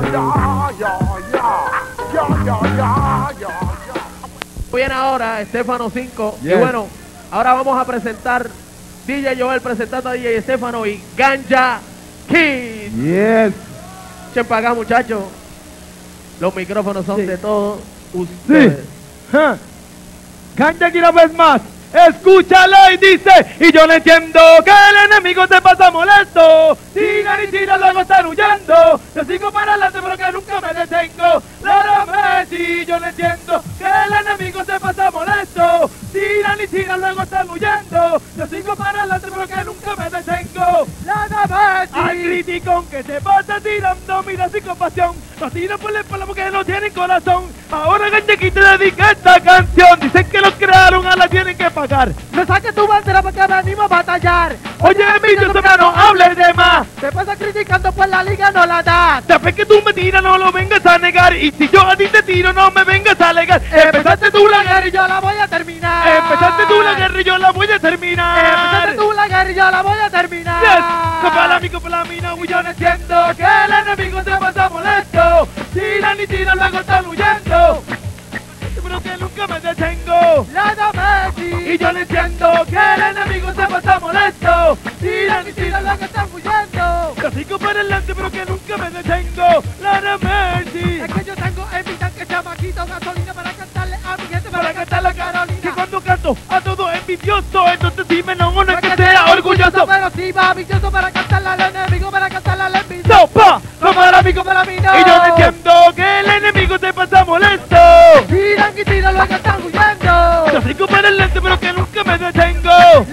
Viene ahora Estefano 5. Yes. Y bueno, ahora vamos a presentar DJ Joel presentando a DJ Estefano y Ganja Kid. Yes. Echen para acá, muchachos. Los micrófonos son Sí. de todos ustedes. Sí. Ganja Kid una vez más. Escúchalo y dice, y yo no entiendo que el enemigo te pasa molesto. Tiran y tiran, luego están huyendo. Yo sigo para adelante pero que nunca me detengo. Claramente, yo no entiendo que el enemigo te pasa molesto. Tiran y tiran, luego están huyendo. Yo sigo para adelante pero que nunca me detengo. Claramente, al criticón que te pasa tirando, mira sin compasión. No tiran por la espalda porque no tienen corazón. Ahora Ganja Kid te dedica esta canción. Dicen que los crearon, ahora tienen que pagar. No saques tu bandera porque venimos a batallar. Oye, envidioso, no hables de más. Te pasas criticando pues la liga no la das. Sabes que tú me tiras, no lo vengas a negar. Y si yo a ti te tiro, no me vengas a alegar. Empezaste tú la guerra y yo la voy a terminar. Empezaste tú la guerra y yo la voy a terminar. Empezaste tú la guerra y yo la voy a terminar. Yes. Copala mi copala, y yo no entiendo que el enemigo te pasa molesto. Tiran y tiran, luego están huyendo. Pero que nunca me detengo. Y yo no entiendo que el enemigo se pasa molesto. Tiran y tiran, luego están huyendo. Yo sigo para adelante pero que nunca me detengo. Claramente, Es que yo tengo en mi tanque chamaquito gasolina para cantarle a mi gente, para cantarle a Carolina. que cuando canto a todo envidioso, entonces dime no es que sea orgulloso. Pero sí va vicioso para cantarle al enemigo, para cantarle al envidioso. Sopa, como el amigo para mí no. y yo no entiendo que el enemigo te pasa molesto. Tiran y tiran, luego están huyendo. Yo sigo para adelante pero que nunca me detengo.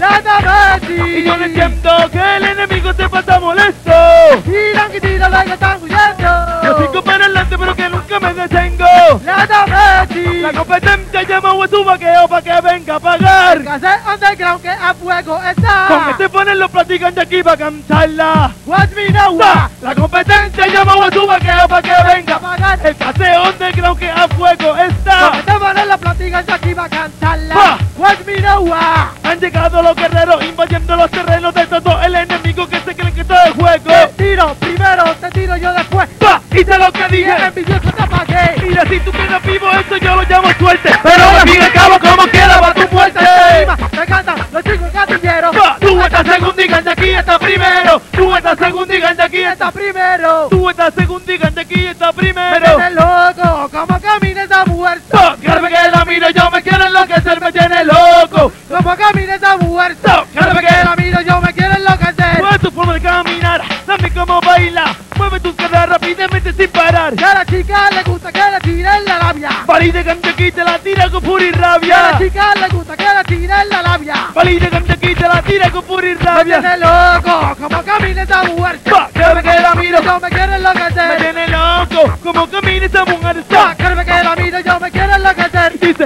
Y yo no entiendo que el enemigo te pasa molesto. Tiran y tiran, luego están huyendo. Yo sigo para adelante pero que nunca me detengo. La competencia llamó a su vaqueo para que venga a pagar. El cassette underground que a fuego está. Con este ponen los platican de aquí para cantarla. Watch me now. La competencia llamó a su vaqueo para que venga a pagar. El caseo underground que a fuego está. Con este ponen los platican de aquí para cantarla. Pa. Watch me now. Han llegado los guerreros invadiendo los terrenos de todo el enemigo que se creen que todo es juego. Te tiro primero, te tiro yo después. Pa, hice lo que El dije. envidioso te apagué. Mira, si tú quedas vivo, esto yo lo llamo suerte. Pero al fin y al cabo, como quiera va tu muerte. Me cantan los chicos gatilleros. Pa, tú estás segundo y Ganja Kid está primero. Tú estás segundo y Ganja Kid Está primero. Tú estás segundo y Ganja Kid está Me primero. tiene loco, como camina esa muerta. Pa, cada vez que la miro yo me quiero enloquecer, me tiene loco. Como camina esa muerta. Cada vez que la miro yo me quiero enloquecer. Mueve tu forma de caminar, dame cómo baila. Mueve tus caderas rápidamente sin parar. Que a la chica le gusta que le tiren la labia. Valí de Ganja Kid te la tira con furia y Que a la rabia. chica le gusta que le tiren la labia. Valí de Ganja Kid te la tira con furia y Me rabia. tiene loco, como camina esa muerta. Pa, cada vez que la miro Yo me quiero me enloquecer. tiene loco. Como camina esa mujer. Pa, cada vez que la miro yo me quiero enloquecer. Dice,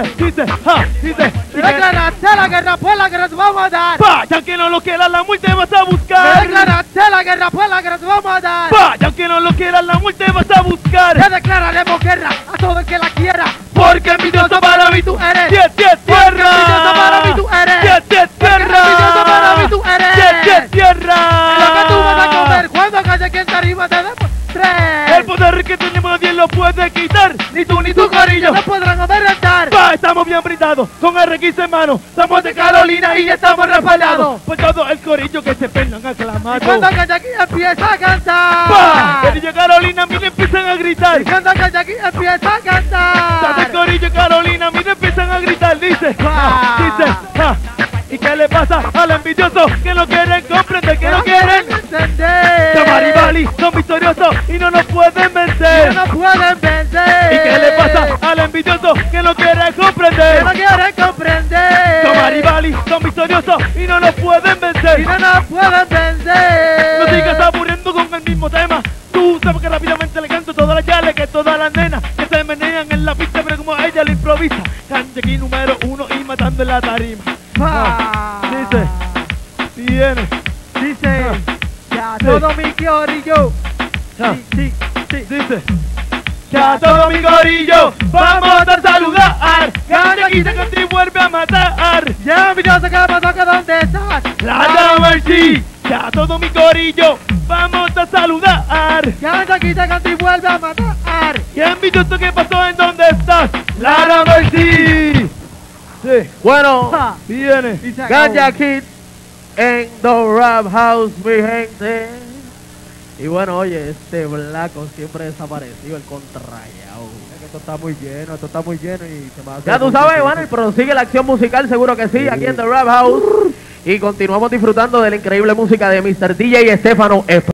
dice. Me declaraste la guerra, pues la guerra te vamos a dar. Pa, ya que no lo quieras la muerte vas a Me buscar. declaraste la guerra, pues la guerra te vamos a dar. Pa, ya que no lo quieras la muerte vas a buscar. Le declararemos guerra a todo el que la quiera. Porque envidioso para mí tú eres. Yes, Porque envidioso para mí tierra. tú eres. Yes, Porque envidioso para mí tú eres. Yes, tierra. Lo que tú vas a comer cuando calle quien te arriba te demuestre. El poder que tenemos nadie lo puede quitar. Ni tú ni tu corillo. No podrán amedrentar. Pa, estamos bien brindados, con RX en mano. Estamos de Carolina y ya estamos respaldados. Por todo el corillo que se pelan aclamando. Cuando calle aquí empieza a cantar. Pa, el niño Carolina, mira empiezan a gritar. Cuando calle aquí empieza a Todo el cantar. corillo Carolina, mira empiezan a gritar. Dice, Pa. ¿y qué le pasa al envidioso? Que no quieren comprender, que no quieren. entender. Tamaribali son victoriosos y no nos pueden vencer. No pueden vencer. ¿Y qué le pasa al envidioso? Que no quiere Que comprender. no quieren comprender. Tamaribali son victoriosos y no nos pueden Y vencer. no nos pueden vencer. No sigas aburriendo con el mismo tema. Tú sabes que rápidamente le canto todas las yales, que todas las nenas que se menean en la pista, pero como ella lo improvisa. Ganja Kid número 1 y matando en la tarima. Pa. Dice, viene. Dice, ya Sí. todo mi corillo. Ah. Sí. Dice, ya todo mi corillo, vamos a saludar. Ganja Kid se contra y vuelve a matar. Ya envidioso, ¿qué pasó? ¿Que dónde estás? La Mercy, Ya todo mi corillo, vamos a saludar. Ya Chaquita canta y vuelve a matar. ¿Quién vio esto que pasó en dónde estás? Lara Mercy. Sí, Bueno, Ja. viene. Y se acabó. Ganja Kid en The Rap House, mi gente. Y bueno, oye, este Blanco siempre desaparecido, el contrayao. Esto está muy lleno, y se me hace Ya tú muy sabes, difícil. bueno, y prosigue la acción musical, seguro que sí, aquí en The Rap House. Y continuamos disfrutando de la increíble música de Mr. DJ Estefano.